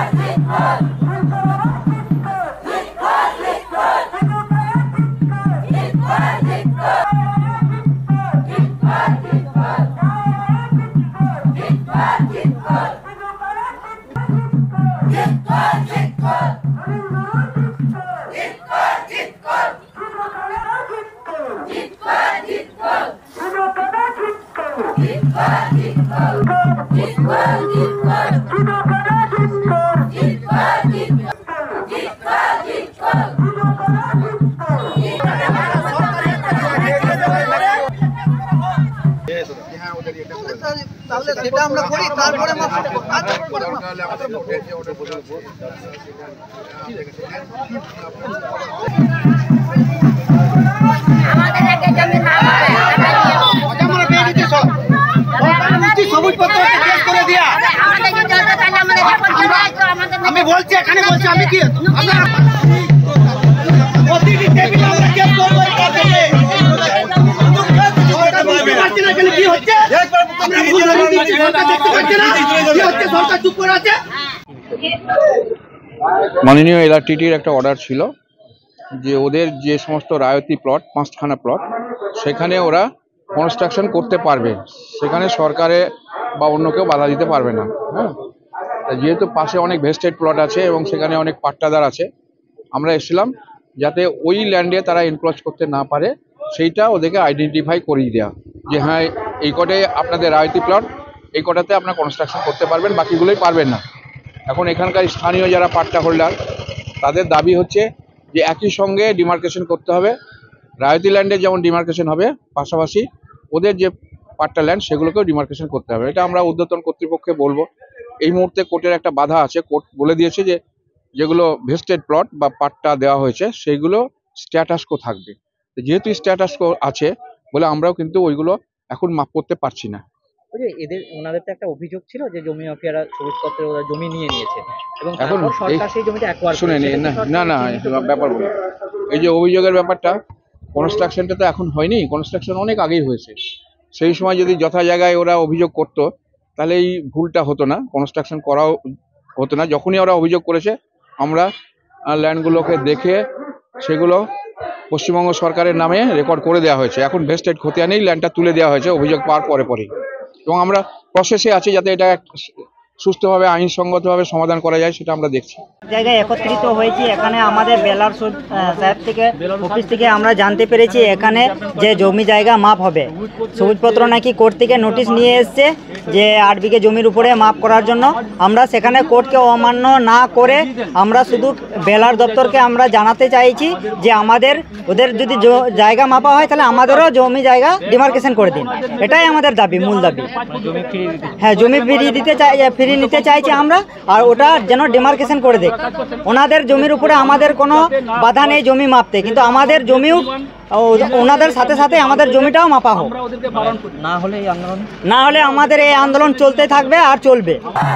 আমি বলছি এখানে বলছি আমি কি মাননীয় এলআরটিটির একটা অর্ডার ছিল যে ওদের যে সমস্ত রায়তি প্লট 5খানা প্লট সেখানে ওরা কনস্ট্রাকশন করতে পারবে, সেখানে সরকারে বা অন্য কেউ বাধা দিতে পারবে না। হ্যাঁ, যেহেতু পাশে অনেক ভেস্টেড প্লট আছে এবং সেখানে অনেক পাট্টাদার আছে, আমরা এসেছিলাম যাতে ওই ল্যান্ডে তারা এনক্রোচ করতে না পারে সেইটা ওদেরকে আইডেন্টিফাই করিয়ে দেওয়া যে হ্যাঁ এই কটে আপনাদের রায়তি প্লট, এই কটাতে আপনারা কনস্ট্রাকশন করতে পারবেন, বাকিগুলোই পারবেন না। এখন এখানকার স্থানীয় যারা পাট্টা হোল্ডার তাদের দাবি হচ্ছে যে একই সঙ্গে ডিমার্কেশন করতে হবে, রায়তি ল্যান্ডে যেমন ডিমার্কেশন হবে পাশাপাশি ওদের যে পাট্টা ল্যান্ড সেগুলোকেও ডিমার্কেশন করতে হবে। এটা আমরা ঊর্ধ্বতন কর্তৃপক্ষকে বলবো। এই মুহূর্তে কোর্টের একটা বাধা আছে, কোর্ট বলে দিয়েছে যে যেগুলো ভেস্টেড প্লট বা পাট্টা দেওয়া হয়েছে সেইগুলো স্ট্যাটাসকো থাকবে। যেহেতু স্ট্যাটাসকো আছে বলে আমরাও কিন্তু ওইগুলো এখন মাপ করতে পারছি না। ওনাদের তো একটা অভিযোগ ছিল যে জমি মাফিয়ারা সবুজপত্রে ওরা জমি নিয়ে নিয়েছে এবং এখন সরকার সেই জমিটা অ্যাকোয়ার করে। শুনে না ব্যাপার বলি, এই যে অভিযোগের ব্যাপারটা, কনস্ট্রাকশনটা তো এখন হয়নি, কনস্ট্রাকশন অনেক আগেই হয়েছে। সেই সময় যদি যথা জায়গায় ওরা অভিযোগ করতো তাহলে এই ভুলটা হতো না, কনস্ট্রাকশন করাও হতো না। যখনই ওরা অভিযোগ করেছে আমরা ল্যান্ডগুলোকে দেখে সেগুলো পশ্চিমবঙ্গ সরকারের নামে রেকর্ড করে দেওয়া হয়েছে। এখন ভেস্টেড খতিয়ানেই ল্যান্ডটা তুলে দেওয়া হয়েছে অভিযোগ পাওয়ার পরেই, এবং আমরা প্রসেসে আছি যাতে এটা সুস্থভাবে আইনসঙ্গতভাবে সমাধান করা যায় সেটা আমরা দেখছি। জায়গায় একত্রিত হয়েছি, এখানে আমাদের বেলার সাহেব থেকে অফিস থেকে আমরা জানতে পেরেছি এখানে যে জমি জায়গা মাপ হবে, সবুজপত্র নাকি কোর্ট থেকে নোটিশ নিয়ে এসছে যে 8 বিঘে জমির উপরে মাপ করার জন্য। আমরা সেখানে কোর্টকে অমান্য না করে আমরা শুধু বেলার দপ্তরকে আমরা জানাতে চাইছি যে আমাদের ওদের যদি জায়গা মাপা হয় তাহলে আমাদেরও জমি জায়গা ডিমার্কেশন করে দিন, এটাই আমাদের দাবি, মূল দাবি। হ্যাঁ, জমি ফিরিয়ে দিতে চাই, ফিরিয়ে নিতে চাইছি আমরা, আর ওটা যেন ডিমার্কেশন করে দেয়। ওনাদের জমির উপরে আমাদের কোনো বাধা নেই জমি মাপতে, কিন্তু আমাদের জমিও ওনাদের সাথে সাথে আমাদের জমিটাও মাপা হোক, না হলে আমাদের এই আন্দোলন চলতে থাকবে আর চলবে।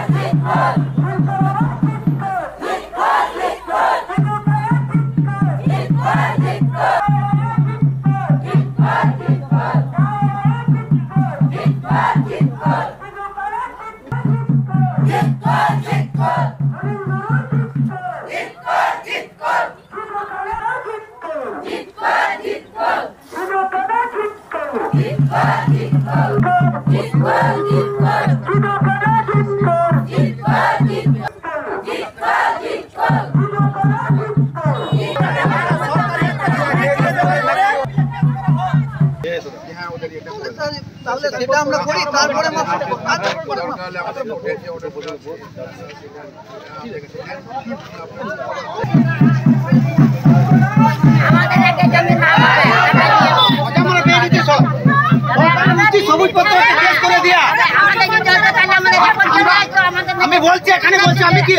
আমি বলছি এখানে বলছি আমি কি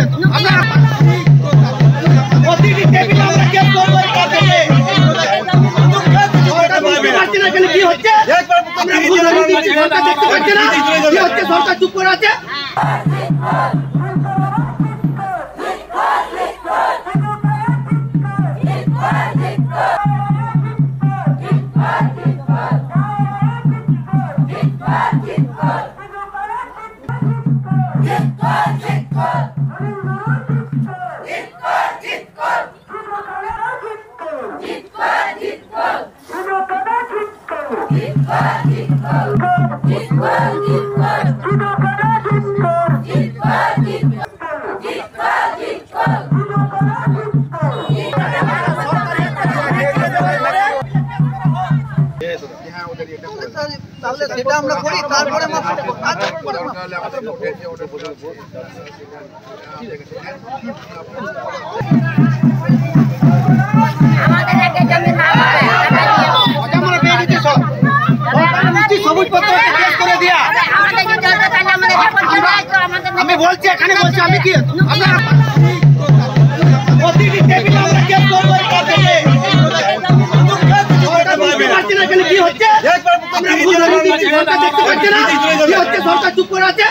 সরকার চুপ করে আছে। Get সেটা আমরা করি, তারপরে সবুজ পত্র করে দিয়া আমি বলছি এখানে বলছি আমি কি প্রতিটি টেবিলে আমরা কেস করবো কি হচ্ছে আমরা ভুল ধরে দিচ্ছি, সরকার দেখতে পাচ্ছে না কি হচ্ছে, সরকার চুপ করে আছে।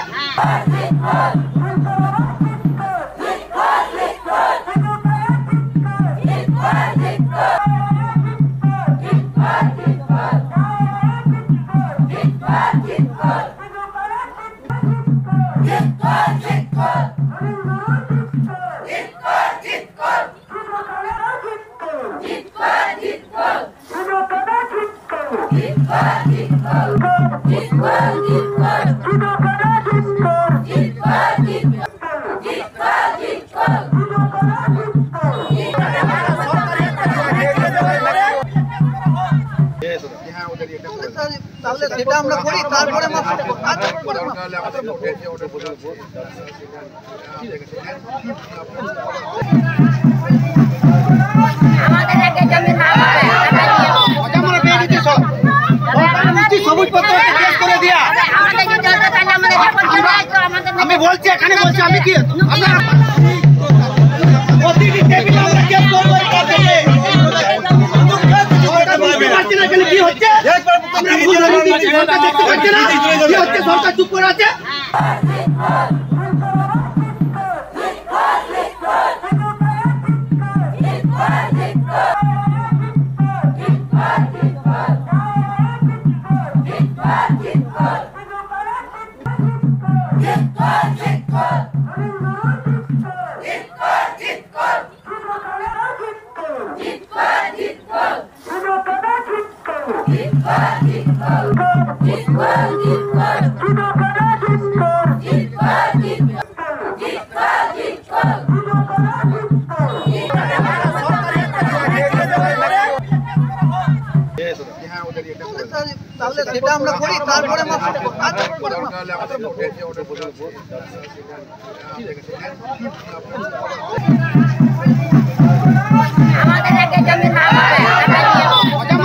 তাহলে সেটা আমরা করি, তারপরে সবুজ পত্র কেস করে দিয়া আমি বলছি এখানে বলছি আমি কি প্রতিটি টেবিলে আমরা কেস করবো কি হচ্ছে আমরা ভুল ধরে দিচ্ছি, সরকার দেখতে পাচ্ছে না কি হচ্ছে, সরকার চুপ করে আছে। তাহলে সেটা আমরা করি, তারপরে